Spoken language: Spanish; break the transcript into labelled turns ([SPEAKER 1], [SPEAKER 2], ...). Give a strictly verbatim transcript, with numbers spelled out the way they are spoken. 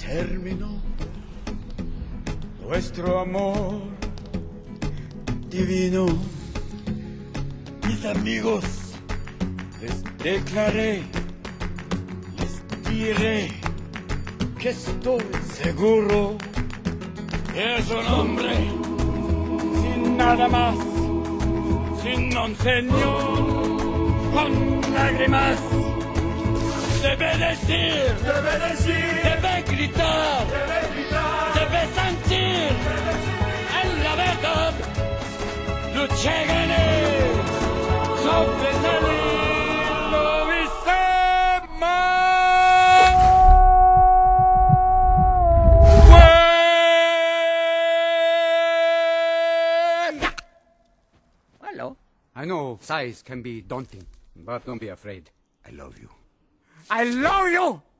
[SPEAKER 1] terminó nuestro amor divino. Mis amigos, les declaré, les diré que estoy seguro que es un hombre sin nada más, sin un señor, con lágrimas. Debe decir,
[SPEAKER 2] debe decir,
[SPEAKER 1] debe gritar,
[SPEAKER 2] debe gritar,
[SPEAKER 1] debe sentir,
[SPEAKER 2] debe sentir.
[SPEAKER 1] En la verdad, luché, gané, sobresalí, lo hice mal.
[SPEAKER 3] Hello. I know size can be daunting, but don't be afraid. I love you.
[SPEAKER 1] I love you.